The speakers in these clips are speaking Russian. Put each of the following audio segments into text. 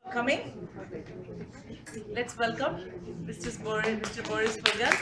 coming. Let's welcome Mr. Boris Fogel.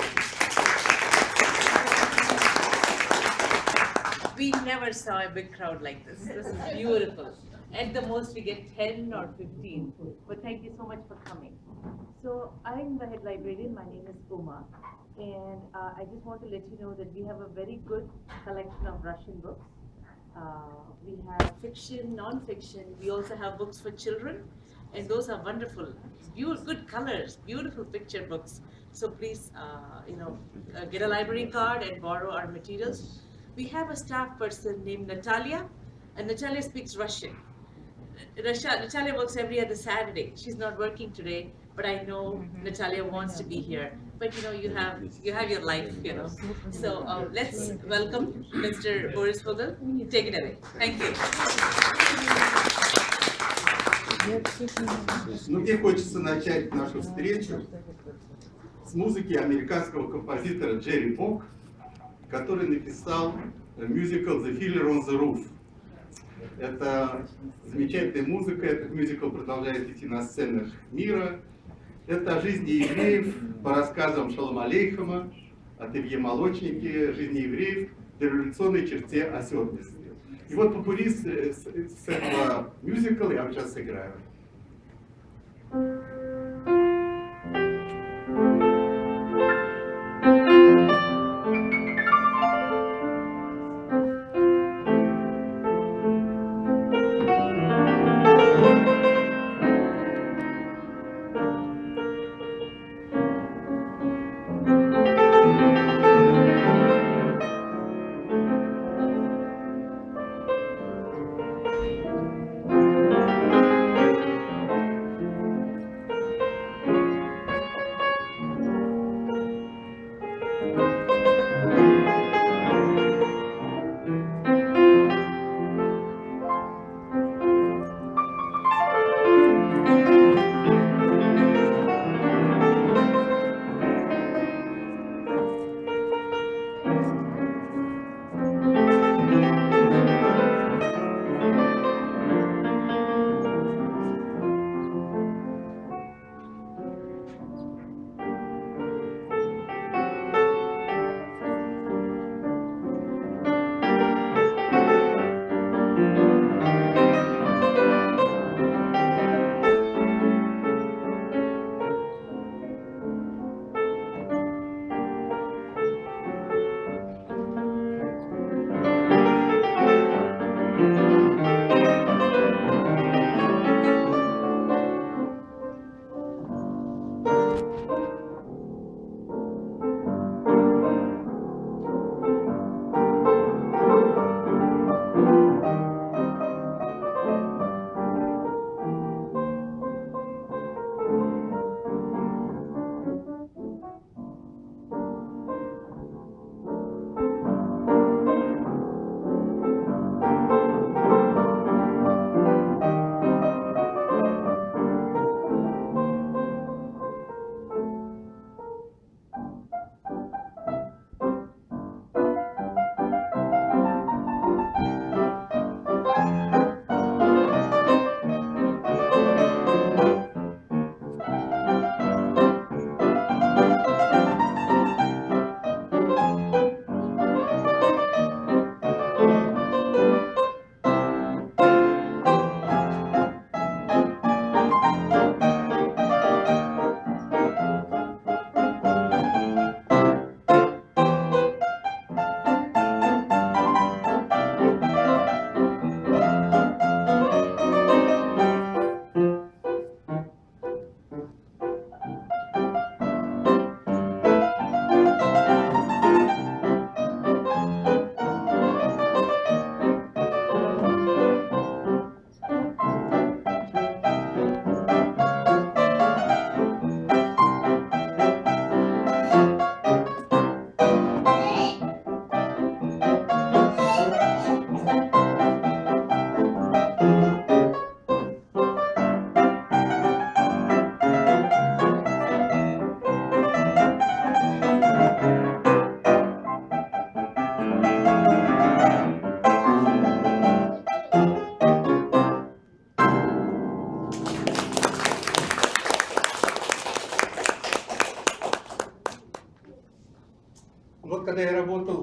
We never saw a big crowd like this. This is beautiful. At the most, we get 10 or 15. But thank you so much for coming. So I'm the head librarian. My name is Uma. And I just want to let you know that we have a very good collection of Russian books. We have fiction, non-fiction. We also have books for children. And those are wonderful, good colors, beautiful picture books. So please, get a library card and borrow our materials. We have a staff person named Natalia, and Natalia speaks Russian. Natalia works every other Saturday. She's not working today, but I know Natalia wants to be here. But you have your life, So let's welcome Mr. Boris Fogel. Take it away. Thank you. Мне хочется начать нашу встречу с музыки американского композитора Джерри Бок, который написал мюзикл «The Fiddler on the Roof». Это замечательная музыка, этот мюзикл продолжает идти на сценах мира. Это о жизни евреев по рассказам Шолома Алейхема, о Илье Молочнике, жизни евреев в дореволюционной черте оседлости. И вот популист с этого мюзикла я сейчас сыграю.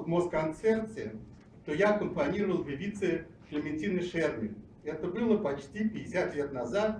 вот Москонцерте, то я аккомпанировал певице Клементины Шермель. Это было почти 50 лет назад,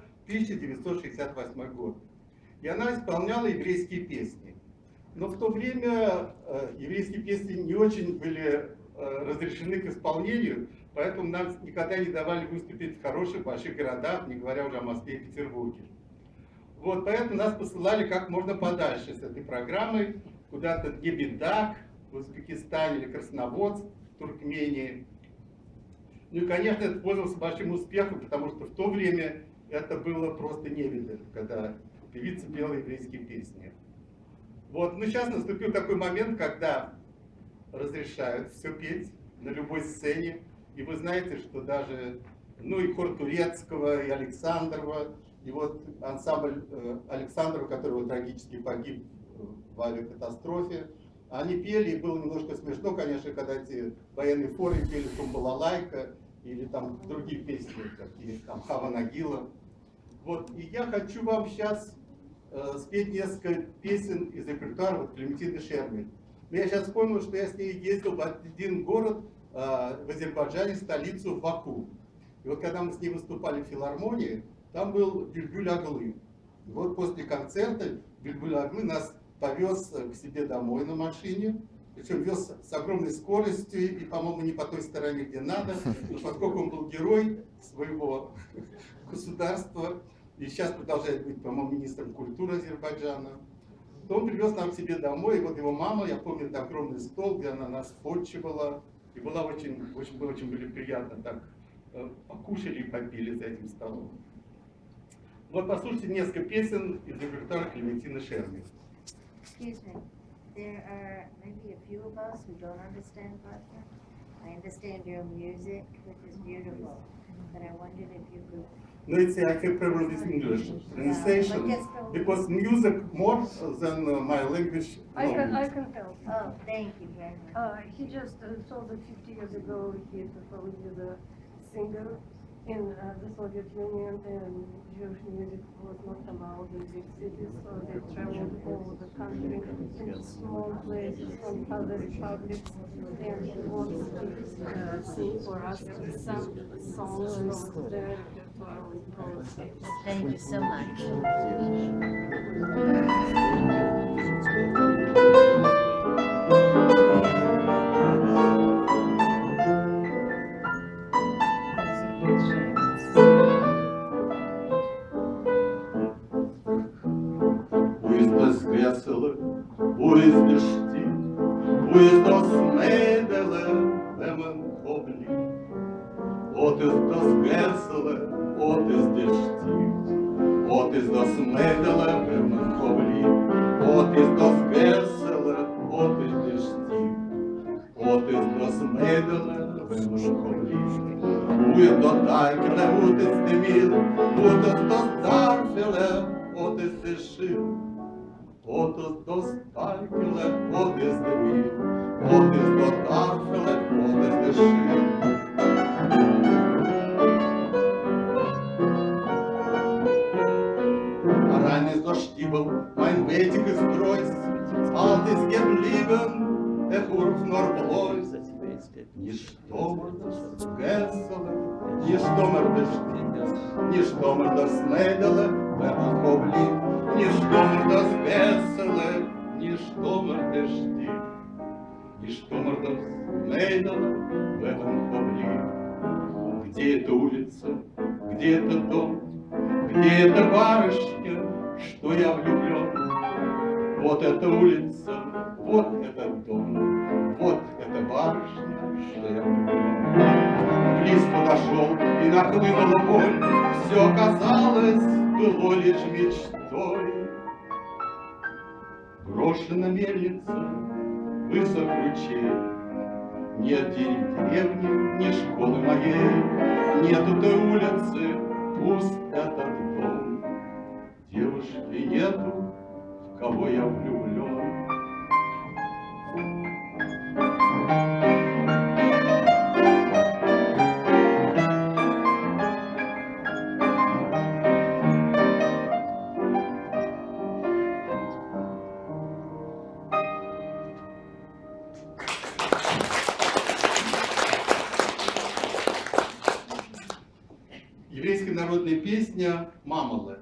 1968 год. И она исполняла еврейские песни. Но в то время еврейские песни не очень были разрешены к исполнению, поэтому нам никогда не давали выступить в хороших больших городах, не говоря уже о Москве и Петербурге. Вот, поэтому нас посылали как можно подальше с этой программой, куда-то в Гебедак, в Узбекистане или Красноводск, в Туркмении. Ну и, конечно, это пользовался большим успехом, потому что в то время это было просто невидально, когда певица пела еврейские песни. Вот, но сейчас наступил такой момент, когда разрешают все петь на любой сцене. И вы знаете, что даже, ну и хор Турецкого, и Александрова, и вот ансамбль Александрова, который вот трагически погиб в авиакатастрофе, они пели, и было немножко смешно, конечно, когда эти военные хоры пели «Тумбалалайка» или там другие песни, такие там «Хава Нагила». Вот, и я хочу вам сейчас спеть несколько песен из репертуара вот Клементины Шермель. Но я сейчас вспомнил, что я с ней ездил в один город в Азербайджане, столицу Баку. И вот когда мы с ней выступали в филармонии, там был Бюльбюль Аглы. И вот после концерта Бюльбюль Аглы нас повез к себе домой на машине, причем вез с огромной скоростью и, по-моему, не по той стороне, где надо, но поскольку он был герой своего государства и сейчас продолжает быть, по-моему, министром культуры Азербайджана, то он привез нам к себе домой, и вот его мама, я помню, это огромный стол, где она нас подчивала, и было очень были приятно, так покушали и попили за этим столом. Вот послушайте несколько песен из репертуара Клементины Шермель. Excuse me, there are maybe a few of us who don't understand Russian. I understand your music, which is beautiful, but I wondered if you could... No, it's I have problem with English pronunciation because music more than my language. I can help. Oh, thank you very much. He just told that 50 years ago he performed with a singer in the Soviet Union, and Jewish music was not allowed in big cities, so they traveled all over the country in small places from other republics, and he wants to sing for us some songs from the repertoire with poetry. Thank you so much. Поезд дожди, поезд осмедele, вемен хобли. Отез досгесele, отез дожди, отез досмедele, вемен хобли. Отез досгесele, отез дожди, отез досмедele, вемен хобли. Поезд дотайкele, отез демил, отез достарфеле, отез дешил. Otus dos parkele, otus de mil, otus do tarfele, otus de schil. Rein ist der Stiebel, mein wetiges Kreuz, alt ist geblieben, der Hurf nur bloß. Ничто гесселе, ничто мердешти, ничто мердоснеделе, вебен хобли. Ничто мордос веселе, ничто мордешти, ничто мордос мейдала в этом хобли. Где эта улица, где этот дом, где эта барышня, что я влюблен? Вот эта улица, вот этот дом, вот эта барышня, что я влюблен. Близ подошел и нахлынула боль, все казалось, было лишь мечтой. Брошена мельница, высох ручей, нет деревни, ни школы моей, нету той улицы, пуст этот дом. Девушки нету, в кого я влюблен. еврейская народная песня «Мамале».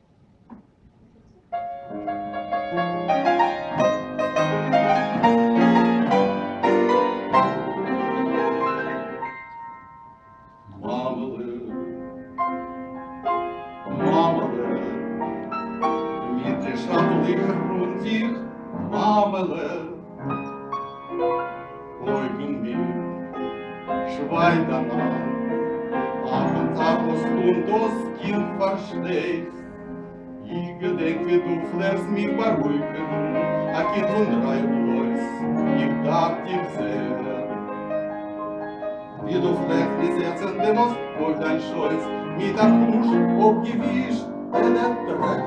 Ich gedenk, wie du flärst mich beruhigen, a Kind von 3 bloß, ich darf dich sehen. Wie du flärst mich setzen, dem aus durch dein Scholz, mit der Kusch abgewischt, der Träger.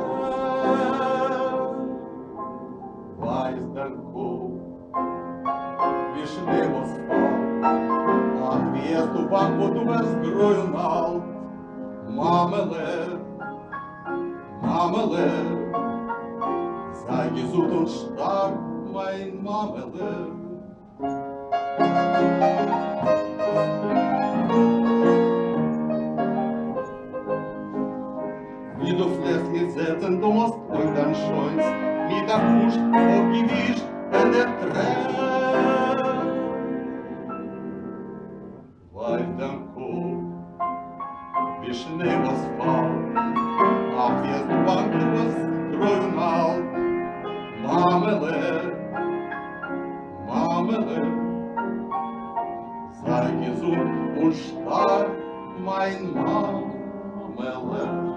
Weiß dein Kopf, wie schnell was fällt, ach, wie es du wach, wo du wirst grün alt, Mamele. Mamele, sei gesund und stark, mein Mamele. Wie du flässt mit Sätzen, du musst durch dein Scheuns, mit der Kusch aufgewischt, wenn der Träger. Weiß dein Kopf, wie schnell was fällt, ach, wie es du wach, du wirst grün alt, Mamele, Mamele, sei gesund und stark, mein Mamele.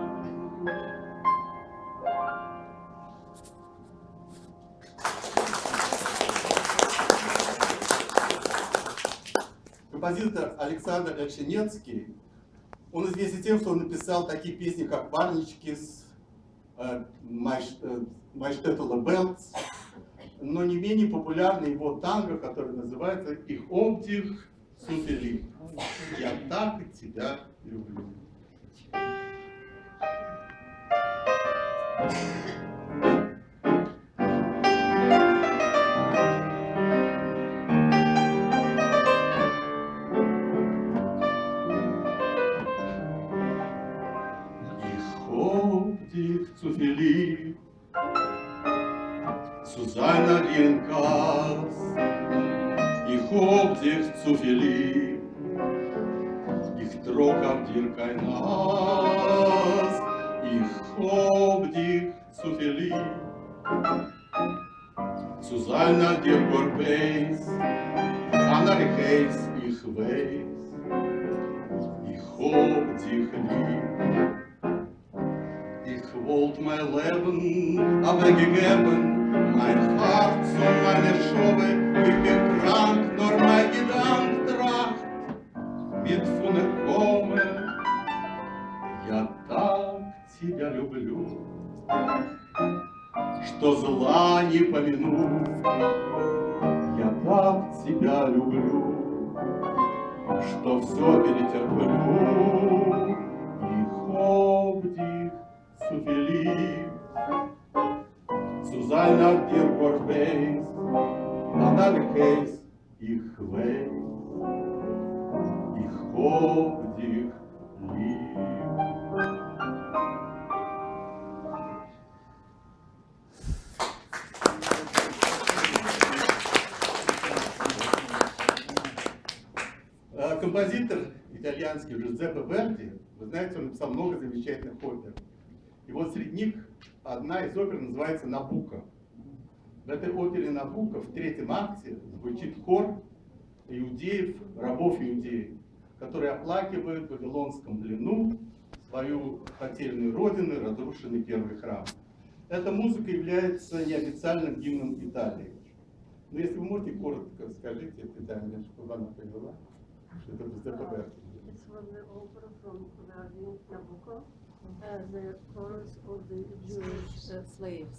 Композитор Александр Яченецкий, он известен тем, что он написал такие песни, как «Варничкис», «Майштеттела Белц», но не менее популярна его танго, который называется «Ich hab dich so lieb». «Я так тебя люблю». Zu viel lieb, zu seiner Linkas. Ich hab dich zu viel lieb, ich trug auf dir kein Hass. Ich hab dich zu viel lieb, zu seiner dir Korbeis. Andere heiß, ich weiß, ich hab dich lieb. Ich wollt mein Leben abgegeben, mein Herz und meine Schobe, ich bin krank, nur mein Gedanke tracht, mit Funde komme, я так тебя люблю, что зла не помяну, я так тебя люблю, что все перетерплю, и hab dich zu viel lieb, zu seiner dir Korbeis, an alle Käse, ich weiß, ich hab dich lieb. Композитор итальянский Джузеппе Верди, вы знаете, он написал много замечательных опер. И вот среди них одна из опер называется «Набуко». В этой опере «Набуко» в 3-м акте звучит хор иудеев, рабов иудеев, которые оплакивают в Вавилонском плену свою потерянную родину, разрушенный первый храм. Эта музыка является неофициальным гимном Италии. Но если вы можете коротко скажите это Италии, чтобы она поняла, что это Джузеппе Верди. It's from the opera from Verdi, Nabucco, the chorus of the Jewish slaves.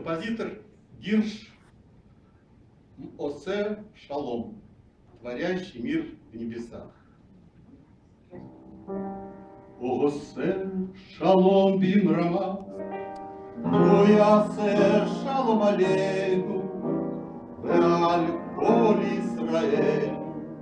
композитор Гирш Осе Шалом, творящий мир в небесах. Осе Шалом бин Рама, Осе Шалом алейну, Веаль коль Исраэль,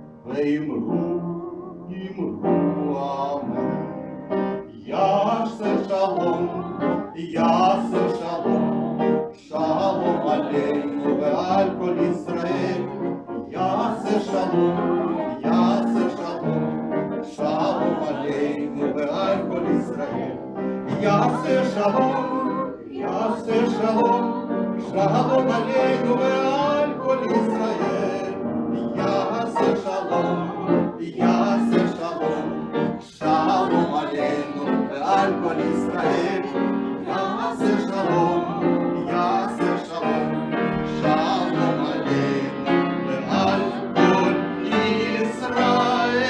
Веимру, имру, амен. Ясе Шалом, Ясе Шалом, Шалом алейну, Веаль коль Исраэль, Ясе Шалом, Ясе Шалом, Шалом алейну, Веаль коль Исраэль, Ясе Шалом, Ясе Шалом, Шалом алейну, Веаль коль Исраэль, Ясе Шалом, Ясе Шалom, Шалom алейну, Веаль коль Исраэль, Ясе Шалом, Ясе Шалом, Шалом алейну, Веаль коль Исраэль.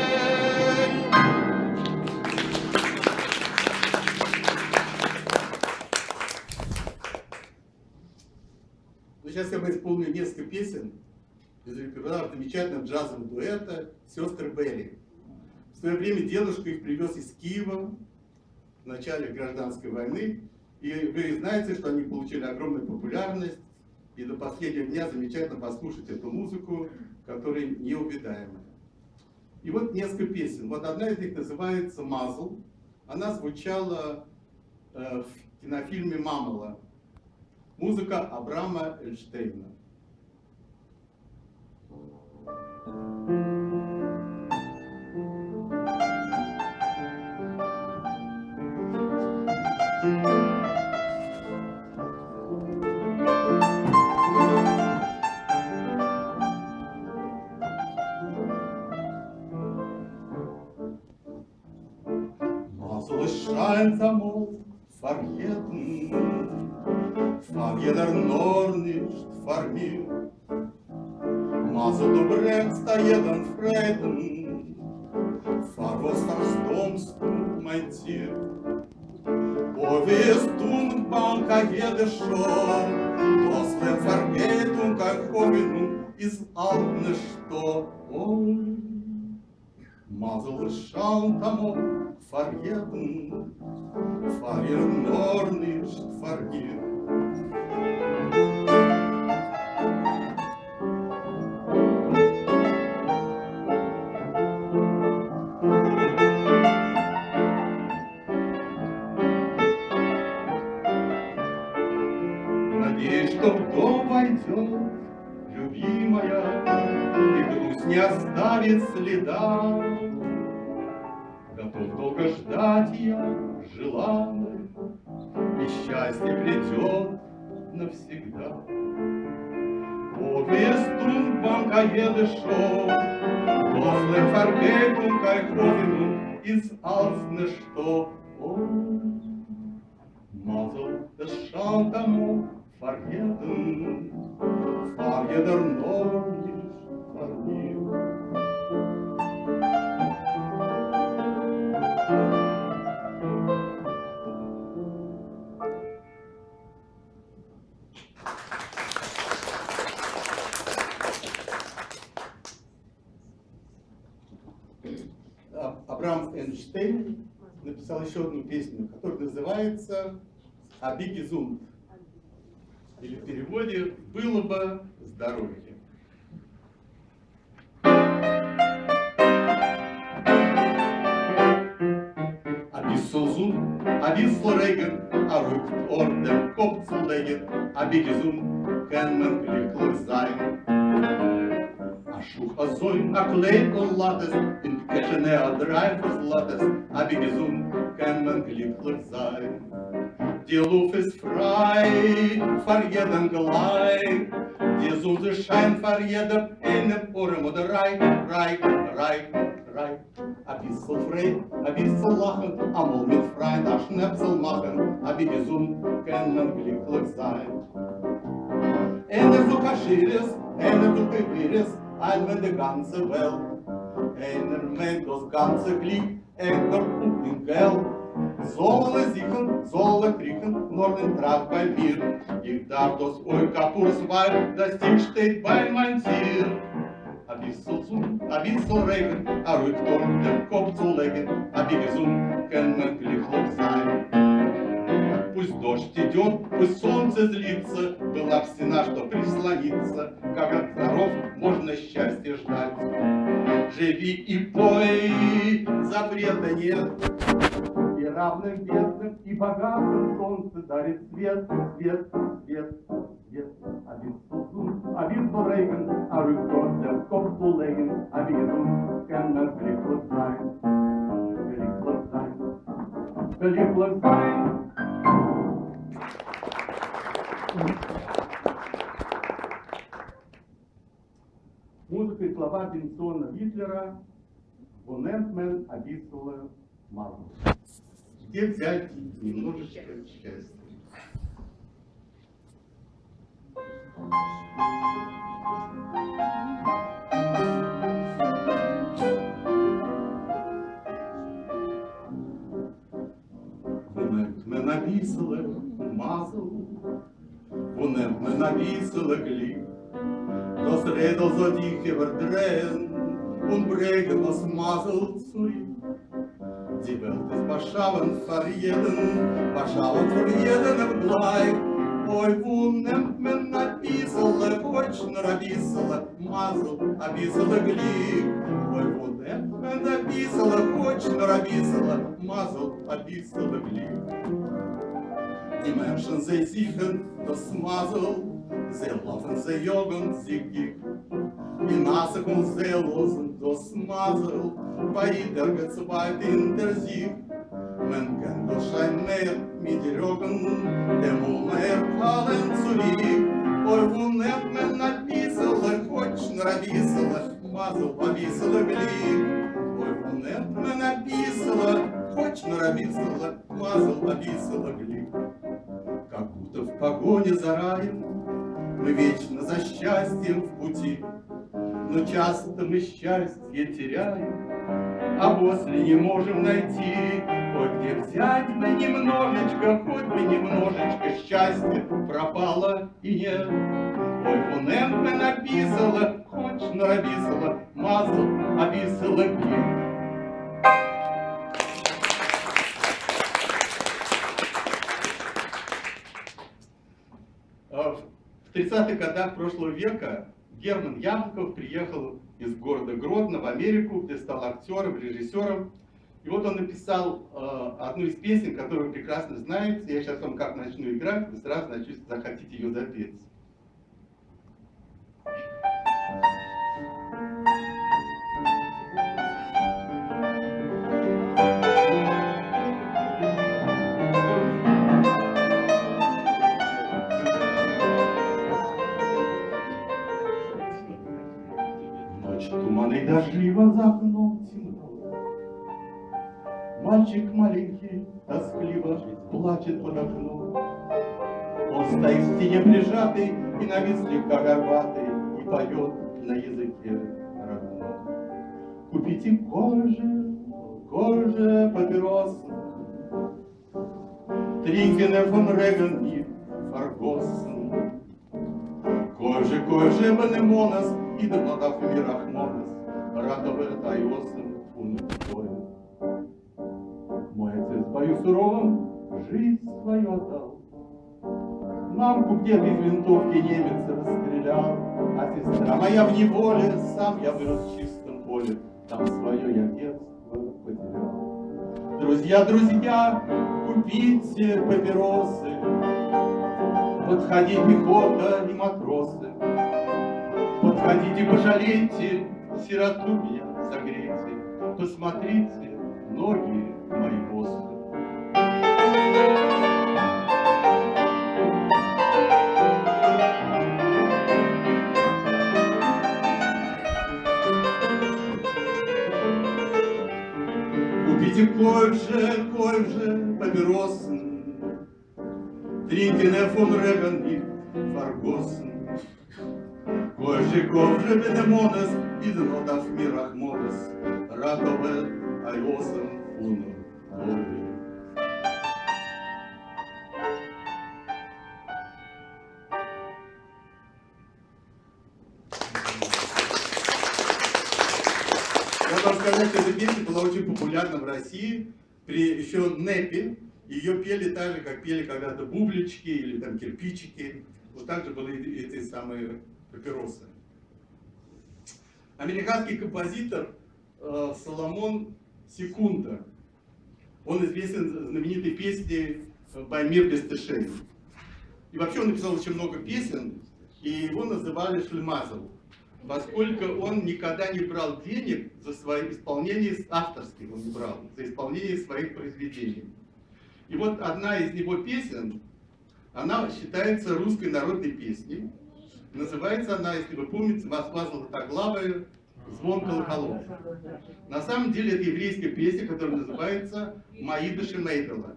Ну, сейчас я бы исполню несколько песен из репертуара замечательного джазового дуэта «Сестры Берри». В свое время дедушка их привез из Киева в начале гражданской войны. И вы знаете, что они получили огромную популярность. И до последнего дня замечательно послушать эту музыку, которая неувидаемая. И вот несколько песен. Вот одна из них называется «Мазл». Она звучала в кинофильме «Мамала». Музыка Абрама Эльштейна. Mazl scheint amol vergeten, jeder nur nicht vor mir. Mazl, du bringst da jeden Frieden, vor was verstommst du mein Ziel. Wo wirst du und Banka jede schon, was für Vergeltung, как Hoffnung ist all ничто. Ой, Mazl scheint amol vergeten, nur nicht vor mir. Надеюсь, что в дом войдет любимая, и грусть не оставит следа. Готов долго ждать я желанной, и счастье придет навсегда. Wo wirst du, Banka, jede schon, после Vergeltung, как Hoffnung, ist als ничто. Mazl, es scheint amol vergeten, vor jeder noch nicht vor mir. Абрам Эйнштейн написал еще одну песню, которая называется «Аби гезунд», или в переводе «Было бы здоровье». Abi Sozun, Abi Sloregen, rückt den Kopf zu legen, Abi gesund, kann man glücklich sein. Schuch azoi, klein und lattes, in Keschene dreifach lattes, Abi gesund, kann man glücklich sein. Die Luft ist frei, vor jedem gleich, die Sonne scheint vor jedem einen Ohren oder Rei. Ein bisschen frei, ein bisschen lachen, einmal mit Freund ein Schnäpsel machen, Abi gesund, kann man glücklich sein. Einer so Kaschiris, einer so Gewiris, einmal die ganze Welt. Einer meint das ganze Glück, einer und den Geld. Solle sichern, solle kriechen, Norden traf bei mir. Ich darf das Kapurs-Weib, das Ding steht bei mein Ziel. Ein bisschen Regen, ruhig um den Kopf zu legen, wie gesund kann man glücklich sein. Пусть дождь идет, пусть солнце злится, была б стена, что прислониться, как от здоров можно счастье ждать. Живи и пой, запрета нет, и равным бедным, и богатым солнце дарит свет, свет, свет, свет. Один Regen, ruhig dort den Kopf zu legen, wie gesund kann man glücklich sein. Glücklich sein, glücklich sein. Музыка и слова Бенсона Витлера «Вонентмен описывала мазу». Где взять немножечко счастья? Вонентмен описывала мазу, Вонентmen описывала глиб. Das Rädel soll dich überdrehen und bringen das Masel zurück. Die Welt ist verschauen für jeden im Gleich. Ой, wo nimmt man ein bisschen, хочешь на bisschen Masel, ein bisschen Glück. Ой, wo nimmt man ein bisschen, хочешь на bisschen Masel, ein bisschen Glück. Die Menschen, sie sichern das Masel, sie laufen, sie joggen, sie kicken. Die Nase und sie losen das Masel, bei jeder zweiten der Sieg. Man kann das Schein mehr mit Roggen, dem mehr fallen zurück. Ой, wo nimmt man ein bisschen, хочешь на bisschen Masel, ein bisschen Glück. Ой, wo nimmt man ein bisschen, хочешь на bisschen Masel, ein bisschen Glück. Как будто в погоне за раем мы вечно за счастьем в пути, но часто мы счастье теряем, а после не можем найти. Хоть где взять бы немножечко, хоть бы немножечко счастья пропало и нет. Ой, Вонентмен написала, хочешь написала, мазал, описала клип. В 30-х годах прошлого века Герман Яблоков приехал из города Гродно в Америку, где стал актером, режиссером. И вот он написал одну из песен, которую вы прекрасно знаете. Я сейчас вам как начну играть, вы сразу захотите ее запеть. Туманы дождливо за окном темно. Мальчик маленький тоскливо плачет под окном. Он стоит в стене прижатый и навислив, как горбатый, и поет на языке родном. Купите кожи папирос, Тринкене, фон Реген и Фаргоссен. Кожи Банемонас и Донатов Мирахмонас, Радове Тайосен Фунуктоя. Мой отец в бою суровом жизнь свою отдал. Мамку где-то из винтовки немец расстрелял, а сестра моя в неволе, сам я вырос в чистом поле, там свое я детство потерял. Друзья, купите папиросы, подходи пехота и матросы, подходите, пожалейте, сироту меня согрейте, посмотрите, ноги мои боссы. Купите кольже папиросы, Тринкене, фон Реген и Фаргоссен. Кольже Бенемонес и Донатов Мирахмонес, Радове Айосен Фунуктоя. сказать, что эта песня была очень популярна в России при еще НЭПе. Ее пели так же, как пели когда-то бублички или там кирпичики. Вот так же были эти самые папиросы. Американский композитор Соломон Секунда. Он известен знаменитой песней «Поймир без тышей». И вообще он написал очень много песен, и его называли Шлемазл, поскольку он никогда не брал денег за свои исполнения авторских, он не брал, за исполнение своих произведений. И вот одна из его песен, она считается русской народной песней. Называется она, если вы помните, «Москва золотоглавая, звон колоколов». На самом деле это еврейская песня, которая называется «Маида Шемейдала».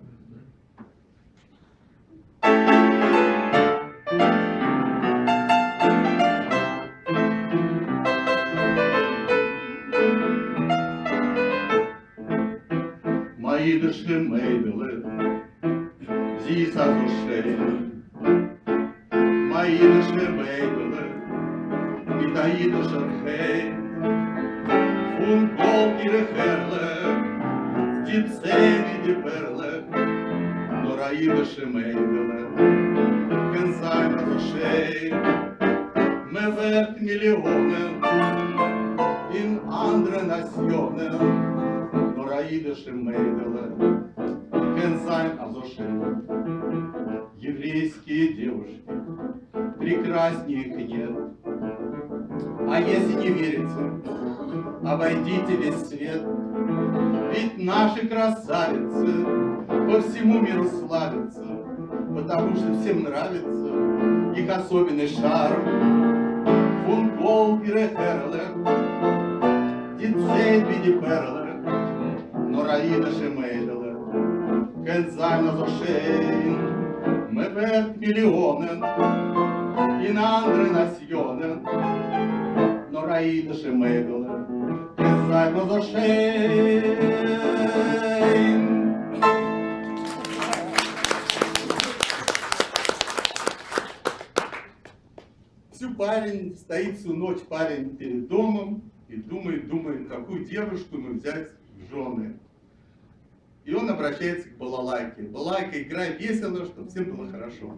Маида Шемейдала, зис азушей, Маида Шемейдала, Митаида Шархей, Фун гол ihre Herle, die Zähne die Perle, Noraida Шемейдала, kann sein azушей, me wert Millionen in andere Nationen. Noraida Шемейдала, kann sein azушей. Еврейские девушки, прекраснее их нет. А если не верите, обойдите весь свет. Ведь наши красавицы по всему миру славятся, потому что всем нравится их особенный шарм. Фун гол ihre Herle, die Zähne wie die Perle, Noraida Шемейдала, kann sein azушей. Me wert Millionen in andere Nationen. Noraida Шемейдала, kann sein azушей. Парень стоит всю ночь, парень перед домом и думает, какую девушку ему взять в жены. И он обращается к балалайке. Балалайка, играй весело, чтобы всем было хорошо.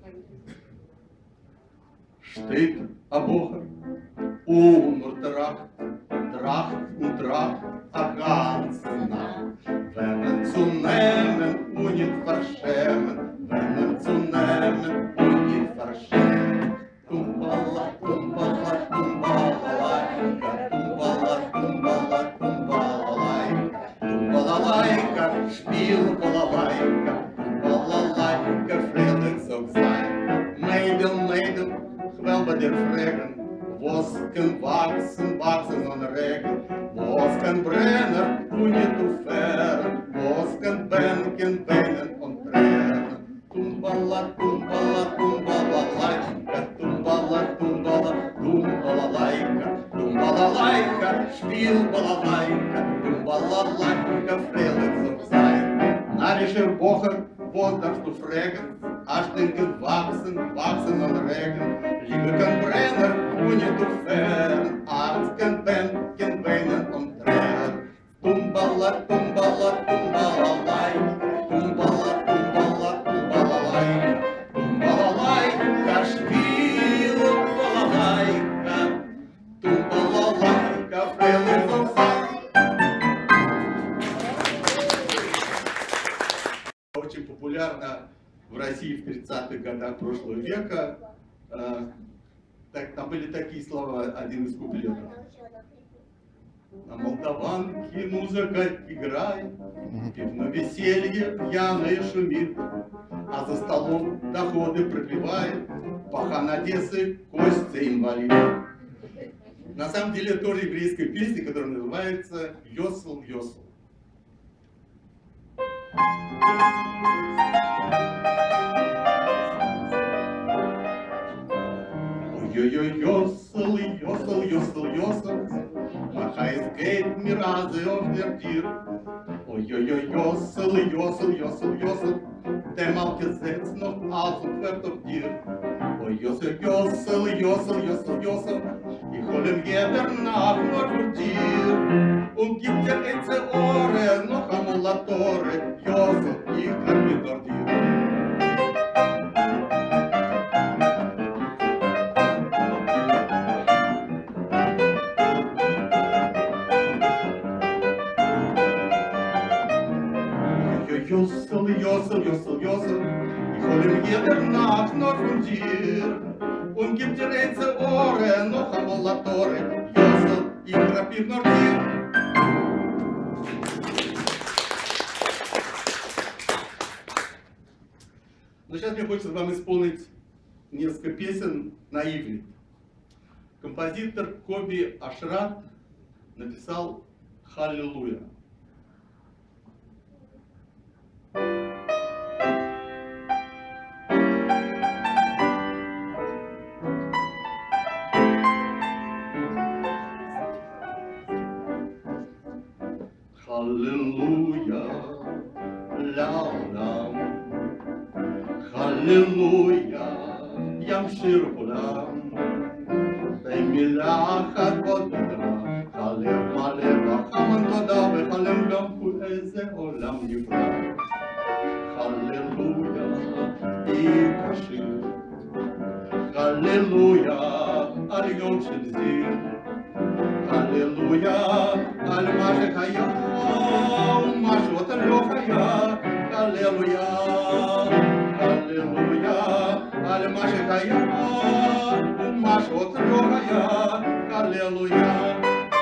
Штейт абохар, унуртерах, трах und trach, a ganze Nacht. Wenn zu nehmen und nicht verschämen, wenn zu nehmen und nicht verschämen. Tumbala, tumbala, tumbala-лайка, tumbala, tumbala, tumbala-лайка, tumbala-лайка, spiel балалайка, tumbala-лайка, friedlich soll sein. Mädel, Mädel, ich will bei dir fragen, was kann wachsen und regen, was kann brennen und nicht aufhören, was kann weinen und tränen. Tumbala, tumbala, tumbala-лайка, tumbala, tumbala, tumbala-лайка, tumbala-лайка, spiel балалайка, tumbala-лайка, friedlich soll sein. Narischer Woche, was darfst du fragen, als denken wachsen und regen, Liebe kann brennen und nicht aufhören, Arzt kann weinen und tränen. Tumbala, tumbala, tumbala-лайка, tumbala, tumbala, tumbala-лайка, tumbala-лайка, spiel балалайка, tumbala-лайка, friedlich soll sein. Очень популярна в России в 30-х годах прошлого века. Там были такие слова, один из куплетов. На молдаванке музыка играет, пивно веселье пьяное шумит, а за столом доходы пропивает пахан Одессы Костя инвалид. На самом деле это тоже еврейская песня, которая называется «Йосл, йосл». Ой-ой-ой, йосл, йосл, йосл, йосl, махает geht mir Rase auf der Tür. Ой-ой-ой, йосл, йосл, йосл, йосl, der mal gesetzt noch aus und fährt auf dir. Ой, йосл, йосл, йосл, йосл, йосл, ich hol jeder Nacht nur für dir und gibt dir diese Ohren noch einmal Tore, Josef, ich kann mich dort dir. Josel, ich hol jeder Nacht nur von dir und gib dir diese Ohren noch einmal Tore, Josel, ich крапив nur dir. Но сейчас мне хочется вам исполнить несколько песен на иврит. Композитор Коби Ашрат написал «Халлелуя». Halleluja, לעולם, Halleluja, ימשיך עולם, במילה אחת בודדה, הלב מלא רחמן תודה, וחלם גם איזה עולם נפלא. Halleluja, אם כשיר, Halleluja, על יום של זיר, Halleluja, על מה שקיים ומה שעוד לא היה, Halleluja, Halleluja, על מה שקיים ומה שעוד לא היה, Halleluja.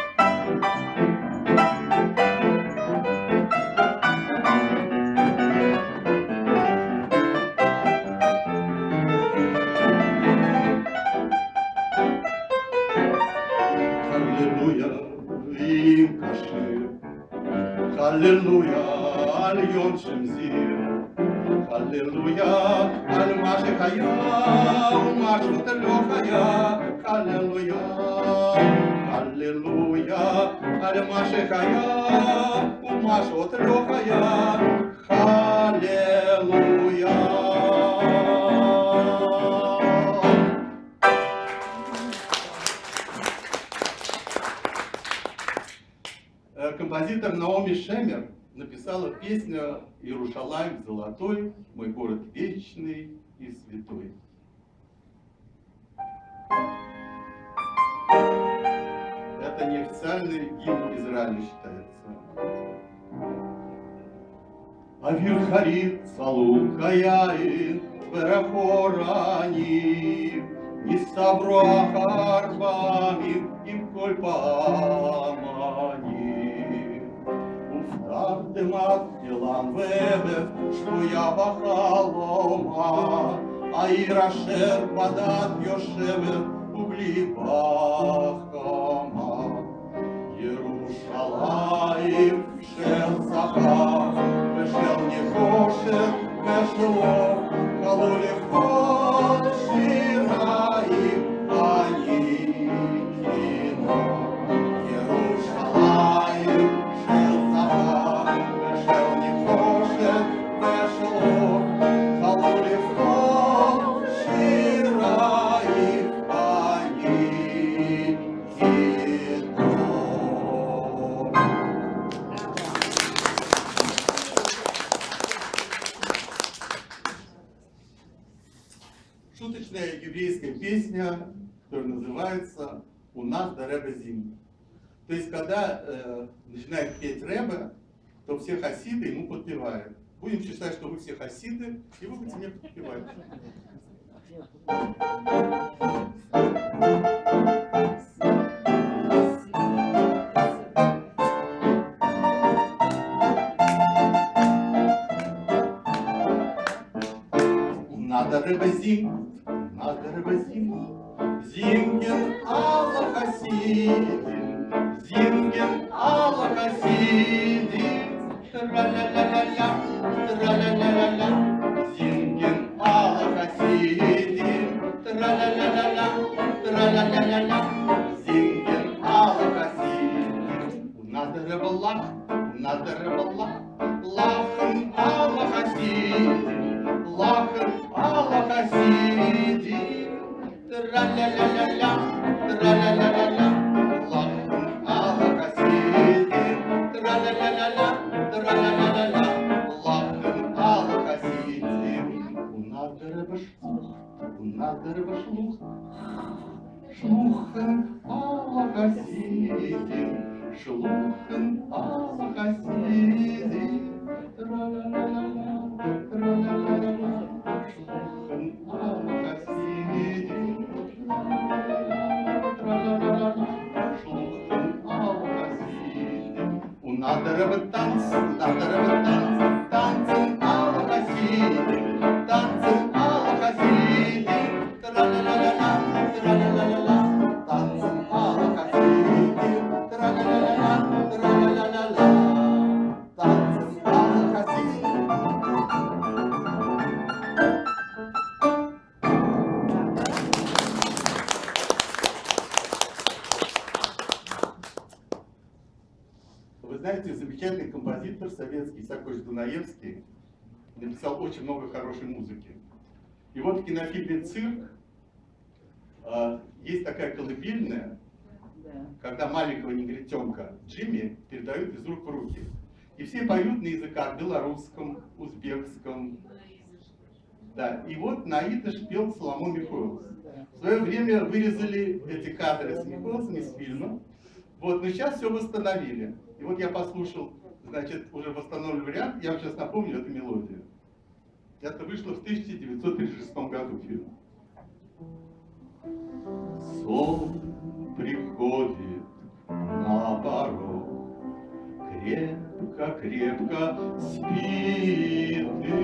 Halleluja, על יום שמזיר, Halleluja, על מה שקיים ומה שעוד לא היה, Halleluja, Halleluja, על מה שקיים ומה שעוד לא היה, Halleluja. Композитор Наоми Шемер написала песню «Иерушалаим золотой, мой город вечный и святой». Это неофициальный гимн Израиля считается. Авир харит салут каяин верахорани ниставро ахарбамим им коль паамани. Uftardemat yelan vebev shvoya b'chaloma העיר אשר בדד יושבת ובלי בחמה ירושלים של זכר ושל נחושת ושל אור קלו לכל שיריים אני קינו ירושלים של זכר ושל נחושת ושל אור קלו לכל שיריים אני קינו. Шуточная еврейская песня, которая называется «У нас до Ребе зим». То есть, когда начинает петь Ребе, то все хасиды ему подпевают. Будем считать, что вы все хасиды, и вы будете мне подпевать. Надо Ребе зим, надо Ребе зим, зимген Алла хасидин, зимген Алла хасидин, тра-ля-ля-ля-ля, тра-ля-ля-ля-ля, зимген Алла хасидин, тра-ля-ля-ля-ля, тра-ля-ля-ля-ля, зимген Алла хасидин. Надо Ребе лах, надо Ребе лах, лахен Алла хасидин, лахен Алла хасидин, тра-ля-ля-ля-ля, тра-ля-ля-ля-ля. надо шлух, шлухен алахасидин, шлухен алахасидин, тра-ла-ла-ла-ла, тра-ла-ла-ла-ла, шлухен алахасидин, тра-ла-ла-ла-ла, шлухен алахасидин. Надо танц, танцем алахасидин, танцем алахасидин, тра-ла-ла-ла-ла, тра-ла-ла-ла-ла, танцем алахасидин, тра-ла-ла-ла-ла, тра-ла-ла-ла-ла, танцем алахасидин. Вы знаете, замечательный композитор советский Сокоч Дунаевский написал очень много хорошей музыки. И вот в кинофильме «Цирк» есть такая колыбельная, когда маленького негритенка Джимми передают из рук в руки. И все поют на языках белорусском, узбекском. Да, и вот на идыш пел Соломон Михоэлс. В свое время вырезали эти кадры с Михоэлсом из фильма. Вот, но сейчас все восстановили. И вот я послушал, значит, уже восстановленный вариант, я вам сейчас напомню эту мелодию. Это вышло в 1936 году фильм. Сон приходит на порог, крепко-крепко спит ты.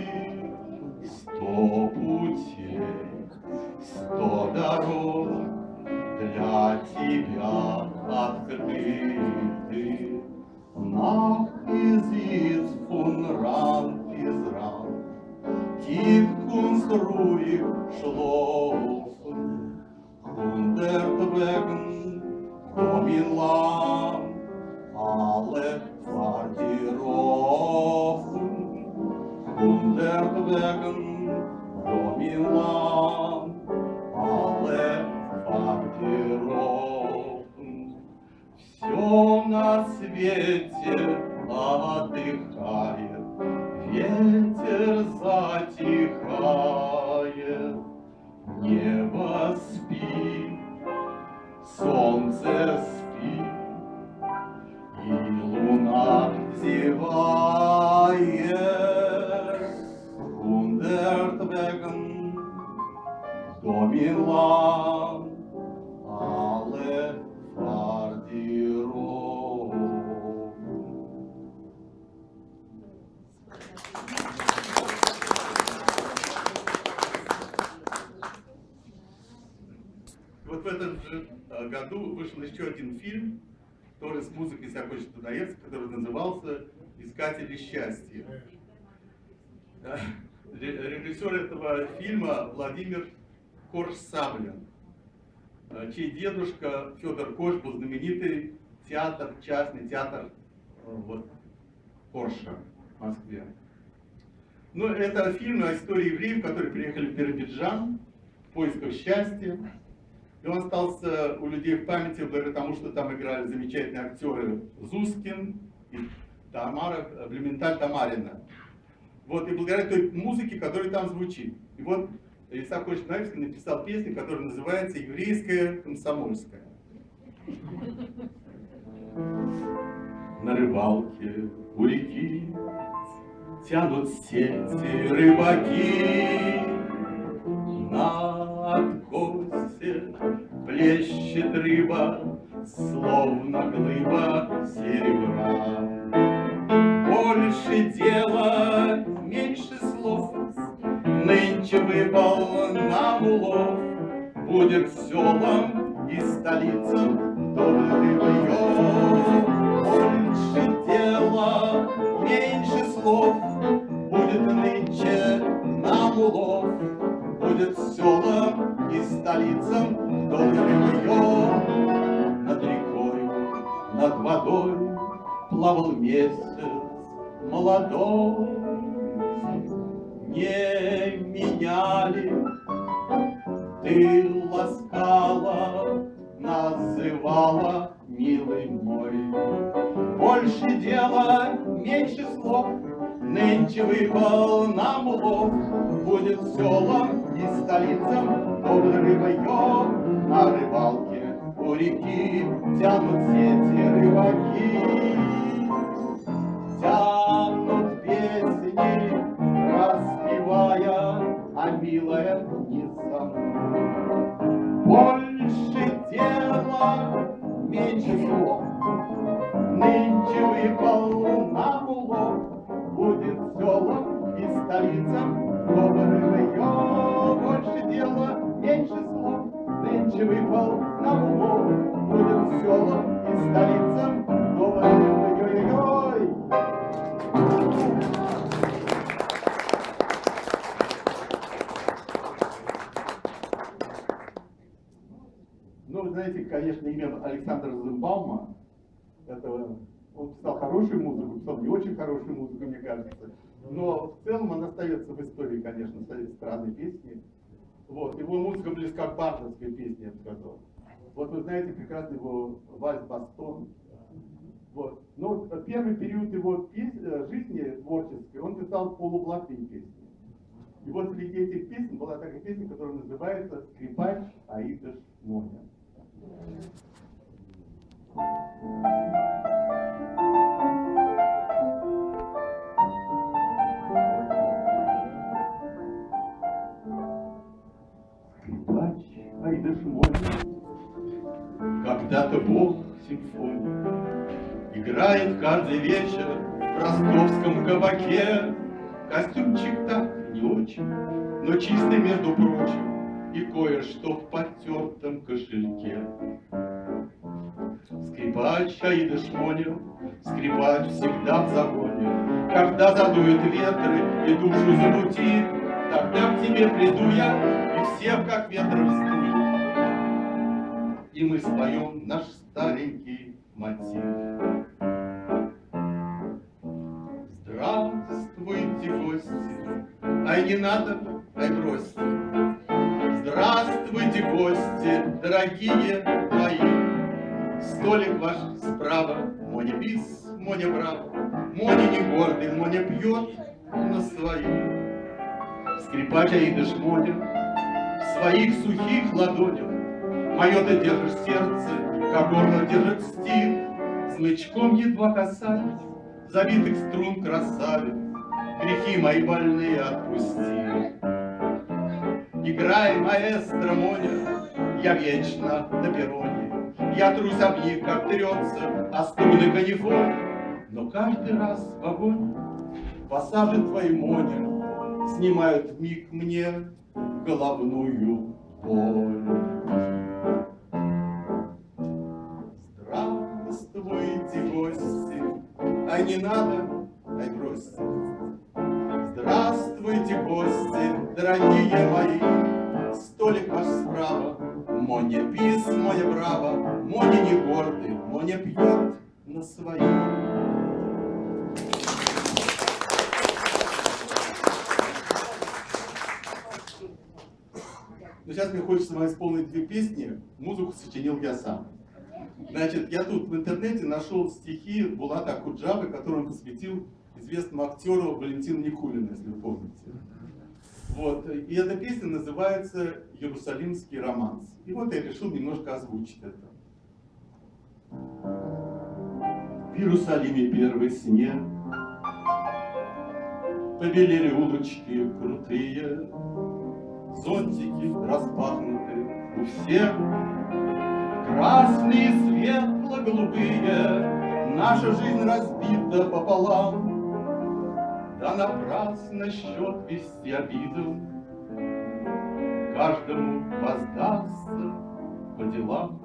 100 путей, 100 дорог для тебя открыты. Nach ist es von Rand bis Rand, tief Kunst ruhig schlafen, 100 Wegen um ihn lang, alle Quartierofen, 100 Wegen um ihn lang, alle Quartierofen. Все на свете отдыхает, ветер затихает, небо спит, солнце спит, и луна зевает. 100 Wegen um ihn lang, alle Вот в этом же году вышел еще один фильм, тоже с музыкой Сокоча Дунаевского, который назывался «Искатели счастья». Режиссер этого фильма Владимир Корж-Саблин, чей дедушка Федор Корж был знаменитый театр, частный театр вот, Корша в Москве. Ну, это фильм о истории евреев, которые приехали в Биробиджан в поисках счастья. И он остался у людей в памяти благодаря тому, что там играли замечательные актеры Зускин и Блюменталь Тамарина. Вот, и благодаря той музыке, которая там звучит. И вот Сокоч Дунаевский написал песню, которая называется «Еврейская комсомольская». На рыбалке у реки тянут сети рыбаки, на откосе плещет рыба, словно глыба серебра. Больше дела, меньше слов, нынче выпал нам улов, будет селом и столицам добрый район. Больше дела, меньше слов, будет нынче нам улов, будет селом и столицам добрый район. Над рекой, над водой плавал месяц молодой. Не меняли, ты ласкала, называла, милый мой. Больше дела, меньше слов, Нынче выпал нам улов, будет селом и столицам добрый рыбоем. На рыбалке у реки тянут сети рыбаки, тянут песни, распевая, а милая не со мной. Больше дела, меньше слов. Нынче выпал нам улов, будет селом и столицам добрый рыбоем. Больше дела, меньше слов. Нынче выпал нам улов, будет селом и столицам добрый рыбоем. Ну, вы знаете, конечно, имя Александра Розенбаума, он писал хорошую музыку, писал не очень хорошую музыку, мне кажется, но в целом он остается в истории, конечно, странной песни. Вот. Его музыка близка к бардовской песне, я бы сказал. Вот вы знаете прекрасно его вальс «Бастон». Вот. Но первый период его жизни творческой он писал полублатные песни. И вот среди этих песен была такая песня, которая называется «Скрипач Аида Шмоня». Скрипач Аида Шмоня, когда-то бог симфонии, играет каждый вечер в ростовском кабаке. Костюмчик так не очень, но чистый, между прочим, и кое-что в потертом кошельке. Скрипач Аида Шмоня, скрипач всегда в загоне. Когда задуют ветры и душу замутит, тогда к тебе приду я и всех как ветром сдую. И мы споем наш старенький мотив. Здравствуйте, гости, ай не надо, ай бросьте. Здравствуйте, гости, дорогие мои. Столик ваш справа, Моня бис, Моня браво. Моня не гордый, Моня пьет на свои. Скрипач Аида Шмоня в своих сухих ладонях мое ты держишь сердце, как горло держит стих. Смычком едва касаясь забитых струн красавиц, грехи мои больные отпусти. Играй, маэстро Моня, я вечно на перроне, я трусь об них, как трется о струны канифоль. Но каждый раз в вагоне пассажи твои, Моня, снимают вмиг мне головную боль. Здравствуйте, гости, ай не надо, ай бросьте. Здравствуйте, гости, дорогие мои. Столик ваш справа, Моня бис, Моня браво. Моня не гордый, Моня пьет на свои. Но сейчас мне хочется вам исполнить две песни. Музыку сочинил я сам. Значит, я тут в интернете нашел стихи Булата Акуджавы, которые он посвятил известному актеру Валентину Никулину, если вы помните. Вот. И эта песня называется «Иерусалимский романс». И вот я решил немножко озвучить это. В Иерусалиме первый снег, побелели улочки крутые, зонтики распахнуты у всех, красные, светло-голубые, наша жизнь разбита пополам. Да напрасно счет вести обиду, каждому воздастся по делам,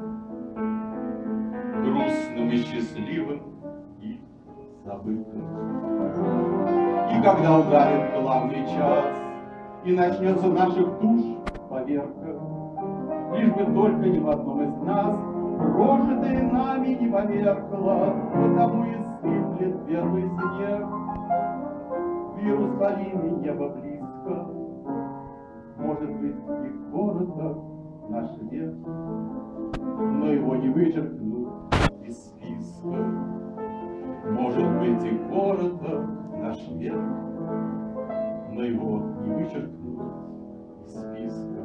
грустным и счастливым и забытым. И когда ударит главный час, и начнется наших душ поверка, лишь бы только ни в одном из нас прожитое нами не померкло, потому и сыплет первый снег. В Иерусалиме небо близко, может быть и коротко наш век, но его не вычеркнут из списка. Может быть и коротко наш век, но его не вычеркнуть из списка.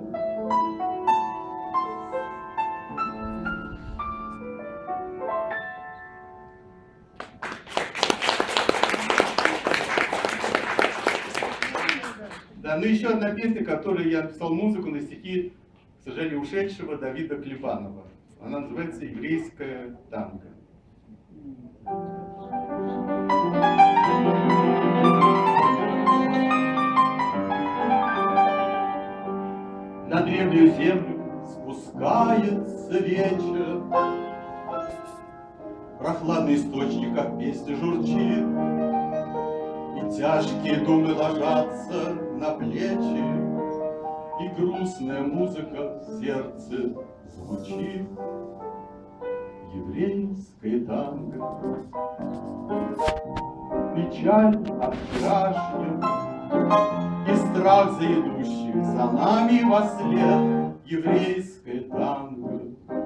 Да, ну еще одна песня, которой я написал музыку на стихи, к сожалению, ушедшего Давида Клебанова. Она называется «Еврейская танго». На древнюю землю спускается вечер, прохладный источник, как песня, журчит, и тяжкие думы ложатся на плечи, и грустная музыка в сердце звучит. Еврейское танго, печаль от вчерашнего и страх за идущих за нами вослед. Еврейское танго,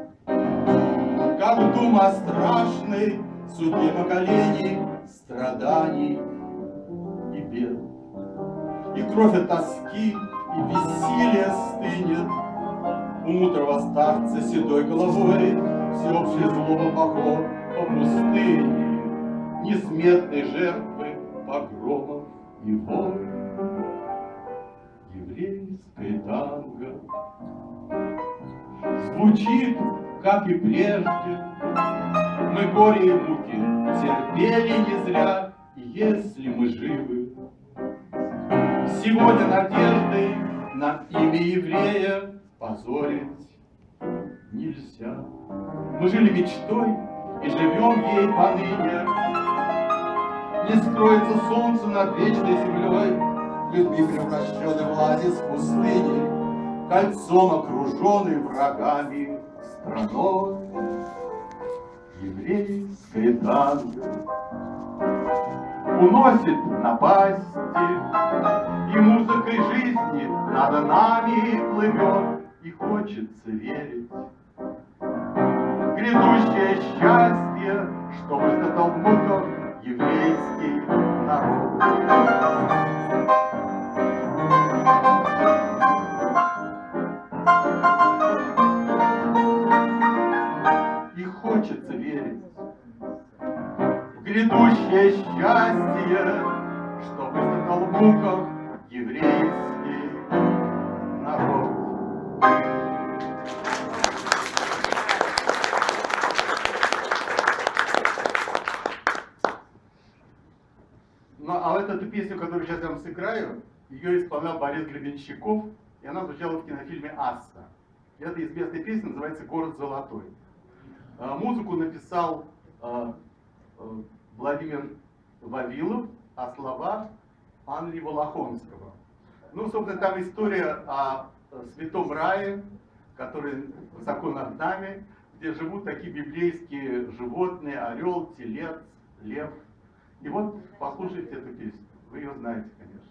как дума о страшной судьбе поколений, страданий и бед. И кровь от тоски, и бессилие стынет у мудрого старца седой головой. Всеобщая злоба поход по пустыне, несметной жертвы погромов и войн. Еврейское танго звучит, как и прежде. Мы горе и муки терпели не зря, если мы живы. Сегодня надеждой на имя еврея позорить нельзя. Мы жили мечтой и живем ей поныне. Не скроется солнце над вечной землей, людьми превращенный в оазис пустыни, кольцом окруженный врагами страной. Еврейское танго уносит напасти, и музыкой жизни над нами плывет, и хочется верить. Грядущее счастье, что высказал в муках еврейский народ. И хочется верить в грядущее счастье, что высказал в муках еврейский народ. Ну, а вот эту песню, которую сейчас я вам сыграю, ее исполнял Борис Гребенщиков, и она звучала в кинофильме «Асса». Это известная песня, называется «Город золотой». Музыку написал Владимир Вавилов, а слова Анри Волохонского. Ну, собственно, там история о святом рае, который высоко над нами, где живут такие библейские животные: орел, телец, лев. И вот послушайте эту песню. Вы ее знаете, конечно.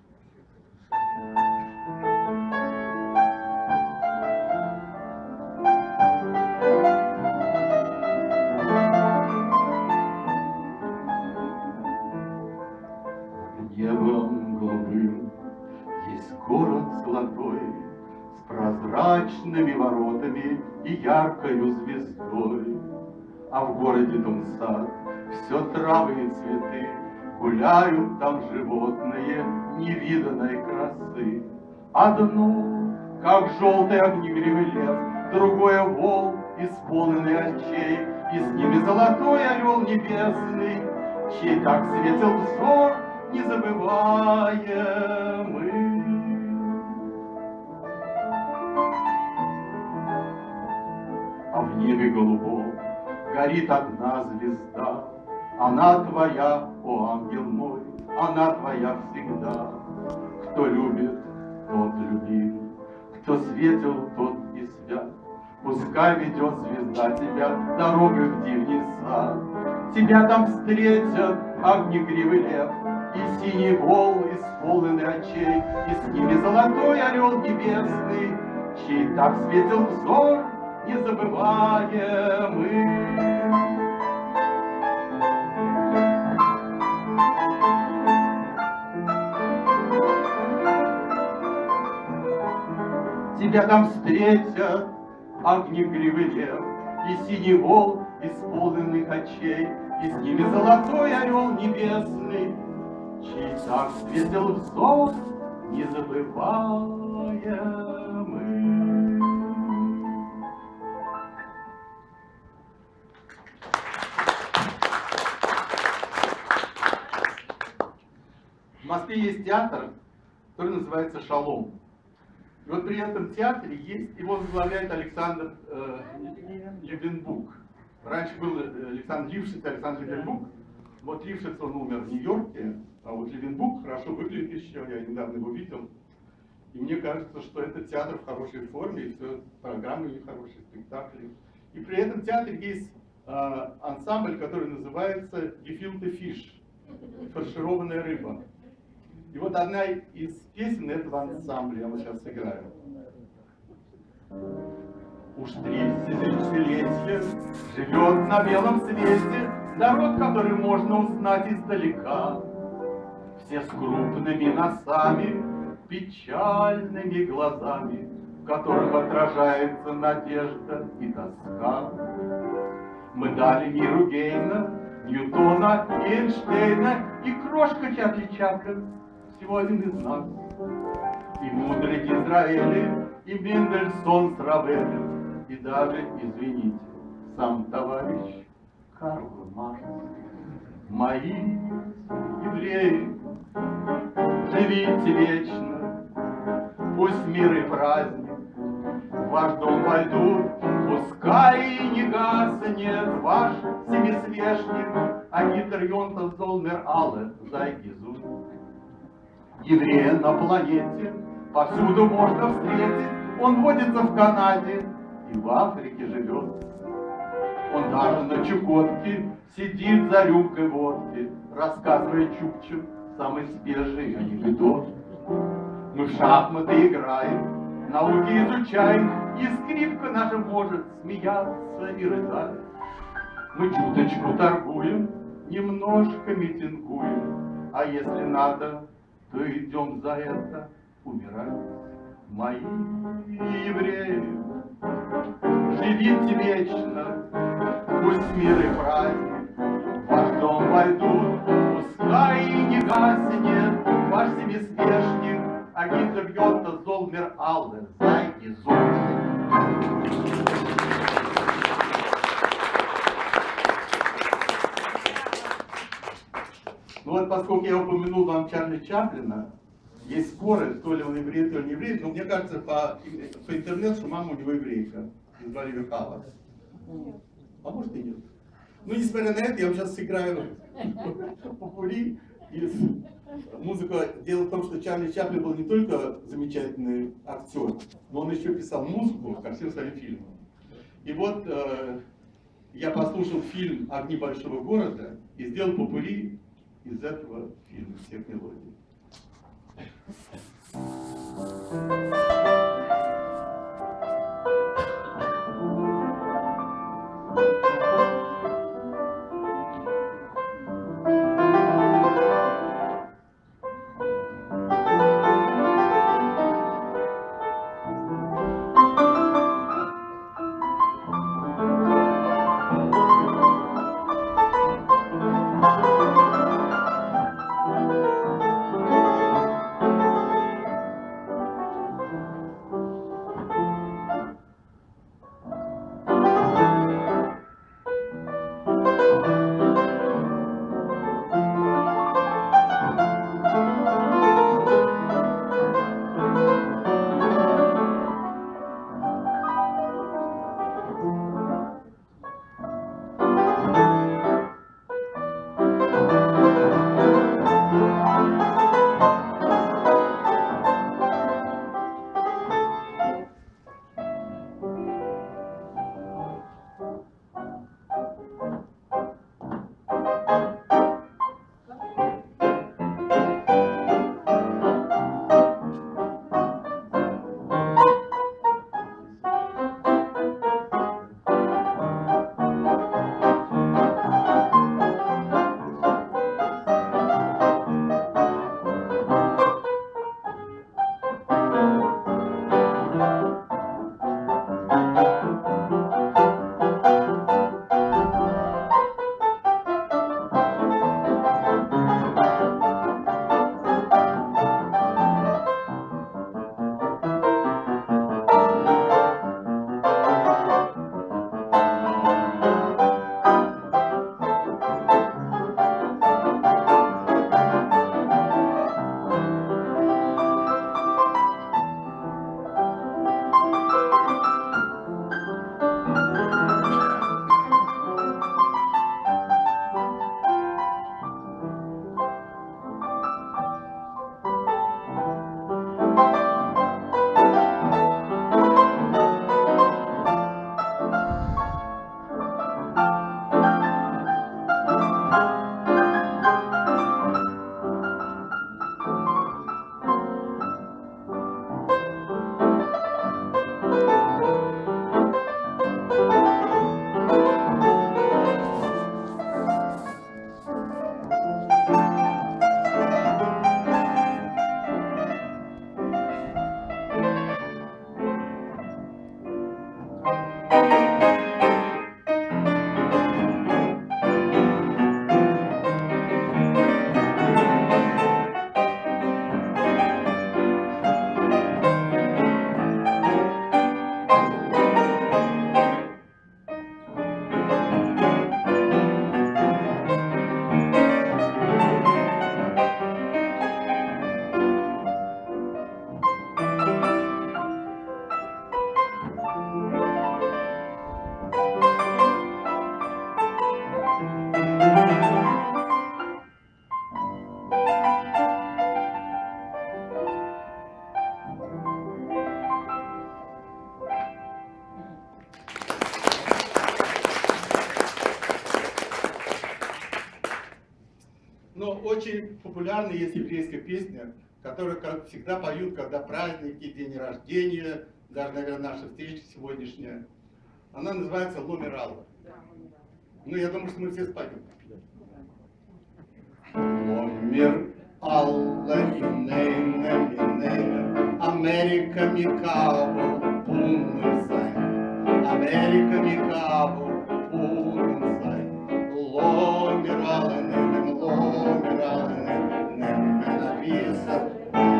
Небом голубым есть город золотой, с прозрачными воротами и яркою звездой. А в городе дом сад, все травы и цветы, гуляют там животные невиданной красы. Одно, как желтый огнегривый лев, другое вол, исполненный очей, и с ними золотой орел небесный, чей так светил взор незабываемый. А в небе голубом горит одна звезда. Она твоя, о ангел мой, она твоя всегда. Кто любит, тот любим, кто светил, тот и свят. Пускай ведет звезда тебя дорогой в дивный сад. Тебя там встретят огнегривый лев и синий вол, исполненный очей, и с ними золотой орел небесный, чей так светил взор незабываемый. Тебя там встретят огни кривый лев и синий волк, исполненных очей, и с ними золотой орел небесный, чей так весел взор незабываемый. В Москве есть театр, который называется «Шалом». И вот при этом театре есть, его возглавляет Александр Левенбук. Раньше был Александр Лившиц, Александр Левенбук. Вот Лившиц, он умер в Нью-Йорке, а вот Левенбук хорошо выглядит еще, я недавно его видел. И мне кажется, что этот театр в хорошей форме, и все программы у них хорошие, спектакли. И при этом театре есть ансамбль, который называется «Gefilte Fish», фаршированная рыба. И вот одна из песен этого ансамбля я вот сейчас сыграю. Уж 30 тысячелетия живет на белом свете народ, который можно узнать издалека. Все с крупными носами, печальными глазами, в которых отражается надежда и тоска. Мы дали миру Гейна, Ньютона, Эйнштейна и крошка Чарли Чаплин, всего один из нас. И мудрый Дизраэли, и Мендельсон с Равелем, и даже, извините, сам товарищ Карл Маркс. Мои евреи, живите вечно, пусть мир и праздник в ваш дом войдут, пускай и не гаснет ваш семисвешник, а Гитлер Йонтов Золмер Алле Зайгизут. Еврея на планете повсюду можно встретить, он водится в Канаде и в Африке живет. Он даже на Чукотке сидит за рюмкой водки, рассказывая Чукчу самый свежий анекдот. Мы в шахматы играем, науки изучаем, и скрипка наша может смеяться и рыдать. Мы чуточку торгуем, немножко митингуем, а если надо, то идем за это умирать. Мои евреи, живите вечно, пусть мир и праздник в ваш дом войдут, пускай и не гаснет ваш семисвешник, а Гитлер Йонта Золмер Алле Зайгизут. Ну вот, поскольку я упомянул вам Чарли Чаплина, есть споры, то ли он еврей, то ли не еврей, но мне кажется, по интернету, что мама у него еврейка, и звали ее Хава. А может и нет. Ну, несмотря на это, я вам сейчас сыграю попури из музыка. Дело в том, что Чарли Чаплин был не только замечательный актер, но он еще писал музыку ко всем своим фильмам. И вот я послушал фильм «Огни большого города» и сделал попури из этого фильма, всех мелодий. очень популярная есть еврейская песня, которую, как всегда, поют, когда праздники, день рождения, даже, наверное, наша встреча сегодняшняя. Она называется «Ломер Алла». Ну, я думаю, что мы все споем. Ломер Алла, инейна, инейна, Америка Микабо, пунен сайн. Америка Микабо, пунен сайн. Ломер Алла, инейна, Ломер Алла, инейна, написано.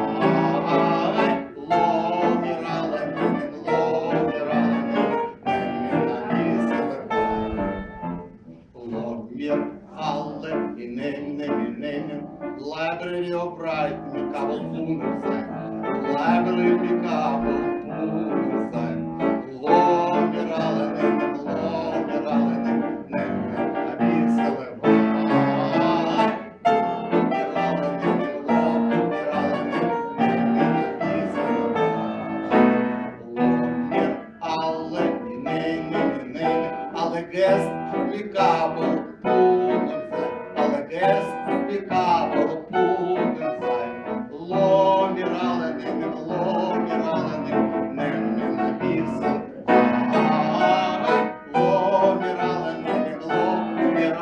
Ломер Алла, инейна, Ломер Alла, inenen, library of right, Mikabel Punenstein, library Mikabel Punenstein, Lomer Allen, Abisale, Alle Gäste Mikabel Alle Gäste Mikabel Punenstein, Lomer Allen, nemmen Abisale, Lomer Allen, nemmen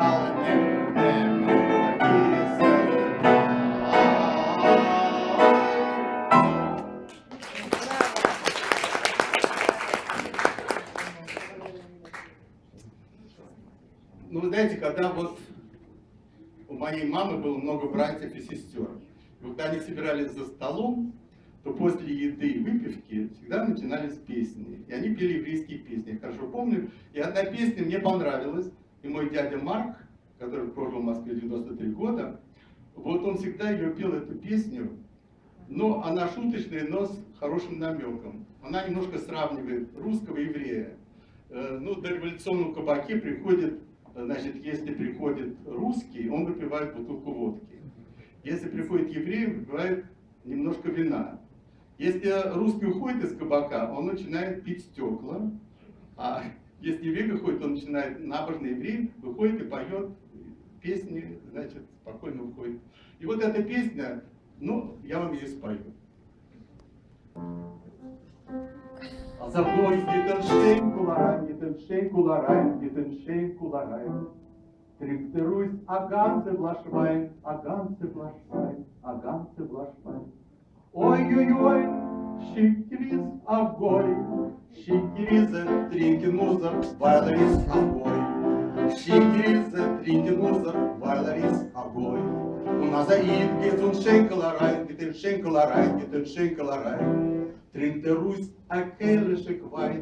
Ну, вы знаете, когда вот у моей мамы было много братьев и сестер, и когда они собирались за столом, то после еды и выпивки всегда начинались песни. И они пели еврейские песни, я хорошо помню. И одна песня мне понравилась, и мой дядя Марк, который прожил в Москве 93 года, вот он всегда ее пел, эту песню, но она шуточная, но с хорошим намеком. Она немножко сравнивает русского и еврея. Ну, до революционного кабаке приходит, значит, если приходит русский, он выпивает бутылку водки. Если приходит еврей, выпивает немножко вина. Если русский уходит из кабака, он начинает пить стекла. А если еврей выходит, он начинает, набожный еврей, выходит и поет песни, значит, спокойно уходит. И вот эта песня, ну, я вам ее спою. А за мной гитеншейн куларайн, гитеншейн куларайн. Триктеруйсь, аганцы влашвайн, аганцы влашвайн. Ой-ой-ой, шикриз огой, шикриза тринкенузер, вайларис огой. Шикриза тринкенузер, вайларис огой. У нас заид гитеншейн куларайн, гитеншейн куларайн. Тринтерусь, акелешек вайн.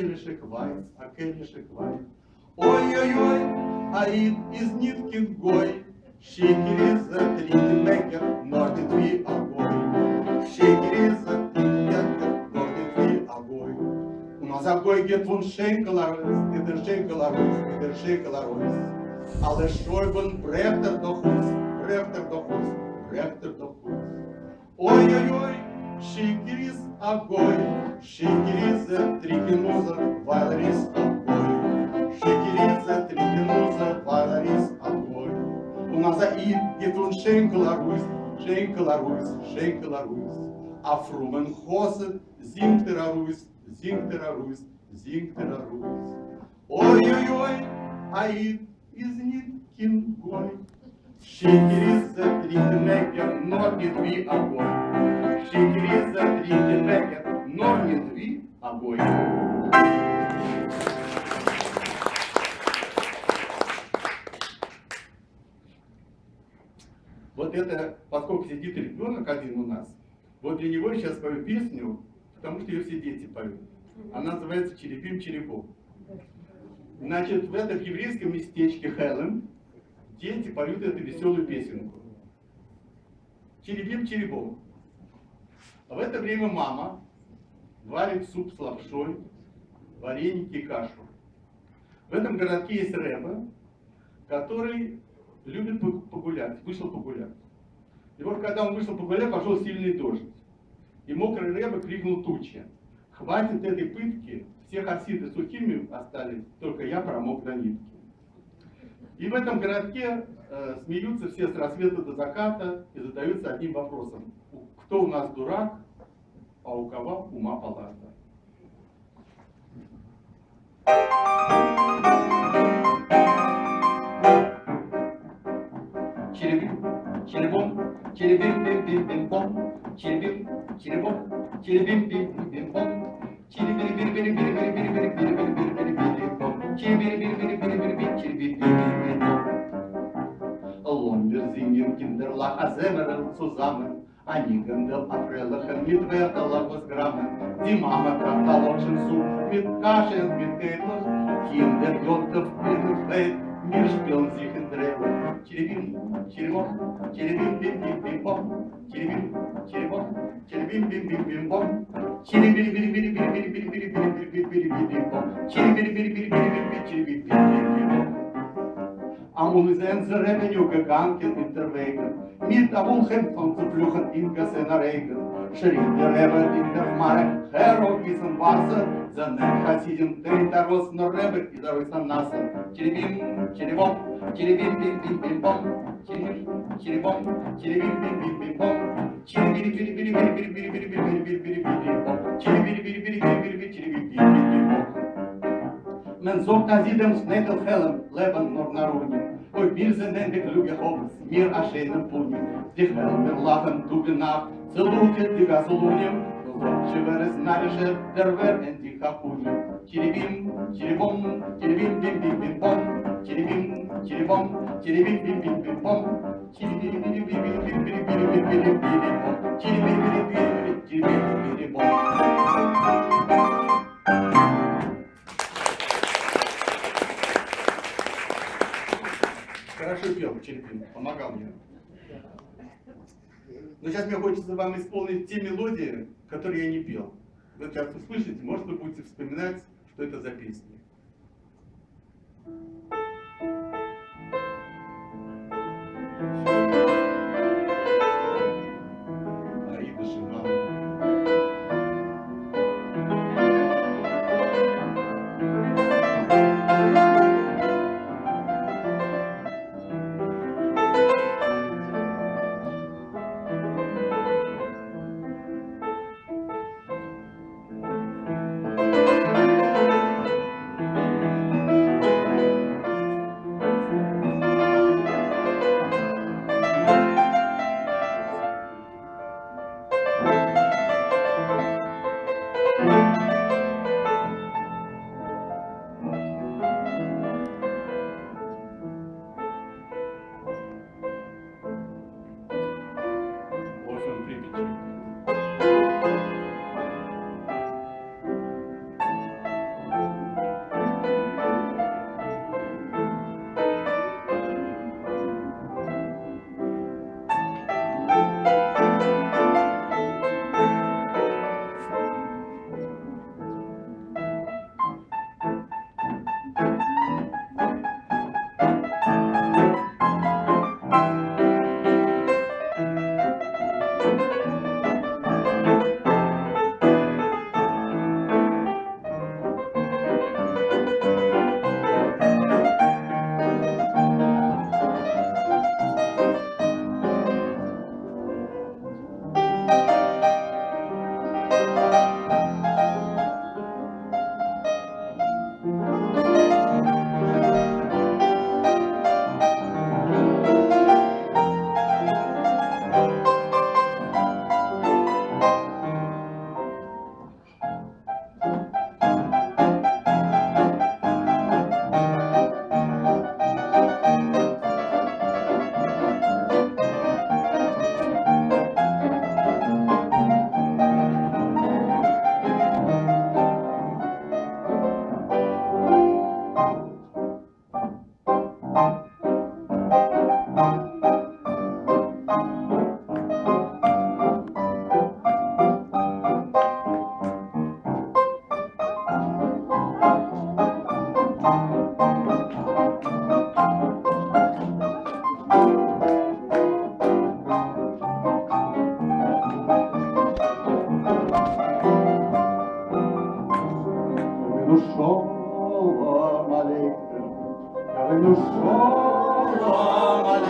Ой-ой-ой, аид из ниткин гой. Шикериза тринкенмекер, нордит ви огой. Шикериза тринкенмекер, нордит ви огой. У нас огой гет вон шенкеларойс, гидершенкеларойс. Але шойбен брехтер дохус. Ой-ой-ой, шикериз огой, шикериза трикенуза, вайларис огой. Шикериза трикенуза, вайларис огой. У нас заид гетун шенкеларойс. А фрумен хосет, зингтераруйс. Ой-ой-ой, аид из ниткин гой. Шикериза тринкенмекер, нордит ви огой. Шикериза тринкенмекер, нордит ви огой. Вот это, поскольку сидит ребенок один у нас, вот для него я сейчас пою песню, потому что ее все дети поют. Она называется «Черепим-черепов». Значит, в этом еврейском местечке Хелем дети поют эту веселую песенку. Черепим-черепов. А в это время мама варит суп с лапшой, вареники и кашу. В этом городке есть рэбе, который любит погулять, вышел погулять. И вот когда он вышел погулять, пошел сильный дождь. И мокрый рэбе крикнул тучи: «Хватит этой пытки, все хасиды сухими остались, только я промок до нитки». И в этом городке смеются все с рассвета до заката и задаются одним вопросом. Кто у нас дурак, а у кого ума палата? Черебом, черебим-бим-бим-бим-бом, черебим, черебом, черебим-бим-бим-бим-бом, черебим-бим-бим-бим-бим-бим-бим-бим-бим-бим-бим, черебим-бим-бим-бим-бим-бим-бим-бим. Wir singen Kinderlach, Semmerl zusammen, einigen der Aprelachen mit Wertelach was Grammen. Die Mama kocht Talotschen Sup mit Kaschen, mit Kätlach, Kinder Jottef in Feld, wir spielen sich in Drehung. Черебим, черебом, черебим-бим-бим-бим-бом, черебим, черебом, черебим-бим-бим-бим-бом, черебим-бим-бим-бим-бим-бим-бим-бим-бим-бим-бим-бим, черебим-бим-бим-бим-бим-бим-бим-бим-бим. Amul zijn ze hebben nu gegangen in der Wegen, mit amul Hemdon zu fluchen in Gassen Regen. Schritte hebben in der Mare, Hero is im Wasser, seinen Hasidin Täter was nur Rebbe, dieser ist am Nasser. Черебим, черебом, черебим-бим-бим-бим-бом, черебим, черебом, черебим-бим-бим-бим-бом, черебим-бим-бим-бим-бим-бим-бим-бим-бим-бим-бим-бим, черебим-бим-бим-бим-бим-бим-бим-бим-бим. Men zog naar Zidem snetel helm, leben nur naar Unien. Oi, wir sind endlich kluge Hobbes, mir erscheinen Punien. Die Helden lachen, tugen nach, salutet die Gasolunien. Зодче верес наріше, дервер енті хапунien. Черебим, черебом, черебим-бим-бим-бим-бом, черебим, черебом, черебим-бим-бим-бим-бом, черебим-бим-бим-бим-бим-бим-бим-бим-бим-бим-бим, черебим-бим-бим-бим-бим-бим-бим-бим. Хорошо пел Черепин, помогал мне. Но сейчас мне хочется вам исполнить те мелодии, которые я не пел. Вы сейчас услышите, может вы будете вспоминать, что это за песни. Аида Шиман. Shalom Aleichem,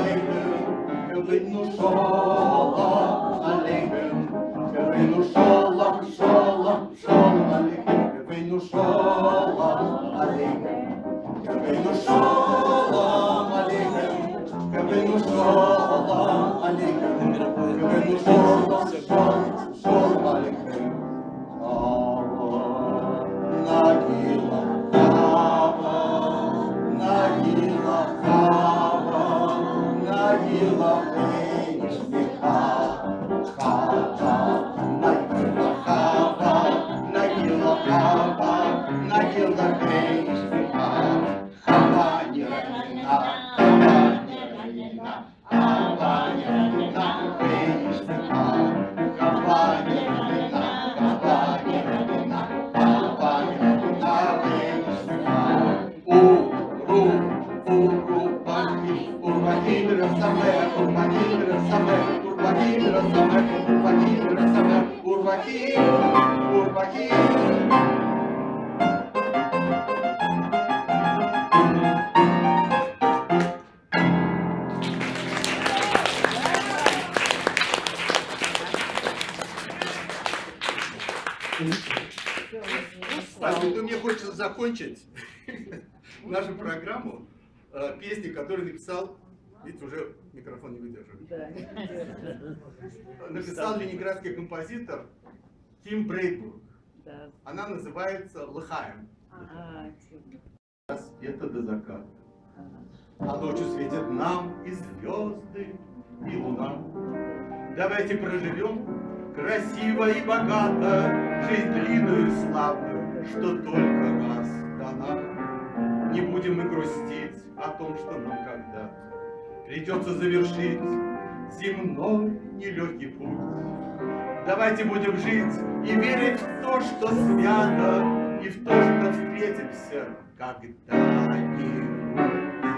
Kavenu Shalom Aleichem, Kavenu Shalom, Shalom, Shalom Aleichem, Kavenu Shalom Aleichem, Kavenu Shalom Aleichem, Kavenu Shalom Aleichem, Kavenu Shalom, Shalom, Shalom Aleichem. Nagila Chava, Nagila Chava, Nagila Beishmicha, Chava, Nagila Chava, Nagila Chava, Nagila Beishmicha, Chava Yeranina, Chava Yeranina, Chava Yeranina, Beishmicha, Chava Yeranina, Chava Yeranina. Спасибо. Мне хочется закончить нашу программу песни, которую написал, видите, уже микрофон не выдерживает. Написал ленинградский композитор Тим Брейдбург. Она называется «Лыхаем». Это до заката. А ночью светят нам и звезды, и луна. Давайте проживем красиво и богато жизнь длинную и славную, что только раз дана. Не будем мы грустить о том, что нам когда придется завершить земной нелегкий путь. Давайте будем жить и верить в то, что свято, и в то, что встретимся когда-нибудь.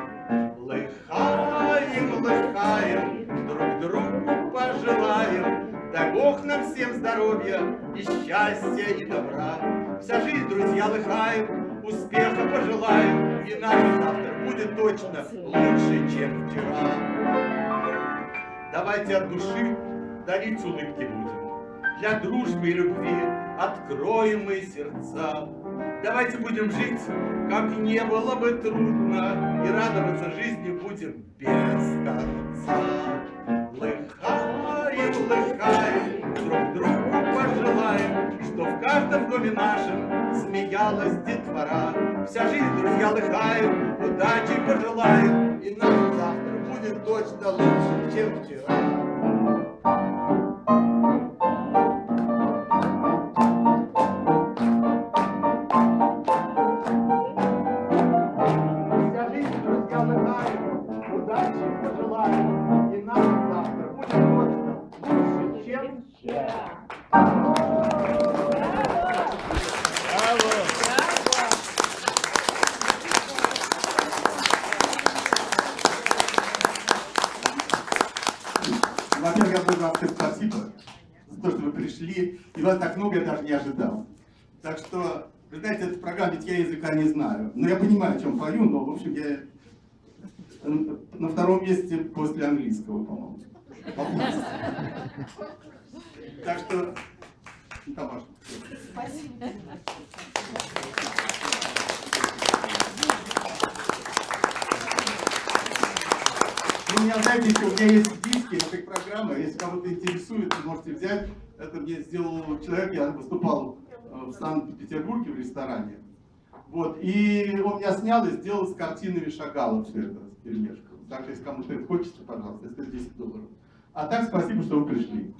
Лыхаем, лыхаем, друг другу пожелаем, дай Бог нам всем здоровья и счастья и добра. Вся жизнь, друзья, лыхаем, успеха пожелаем, и наш завтра будет точно лучше, чем вчера. Давайте от души дарить улыбки будем, для дружбы и любви откроем мы сердца. Давайте будем жить, как не было бы трудно, и радоваться жизни будем без конца. Лыхаем, лыхаем, друг другу пожелаем, что в каждом доме нашем смеялась детвора. Вся жизнь, друзья, лыхаем, удачи пожелаем, и наш завтра будет точно лучше, чем вчера. Во-первых, я должен вам сказать спасибо за то, что вы пришли, и вас так много я даже не ожидал. Так что, вы знаете, эта программа, ведь я языка не знаю, но я понимаю, о чем пою, но, в общем, я на втором месте после английского, по-моему. Так что, Тамаш. Спасибо. У меня, знаете, еще, у меня есть диски этой программы, если кого-то интересует, вы можете взять. Это мне сделал человек, я выступал в Санкт-Петербурге в ресторане. Вот, и он меня снял и сделал с картинами Шагала все это, с перемешком. Так что, если кому-то это хочется, пожалуйста, это $10. А так, спасибо, что вы пришли.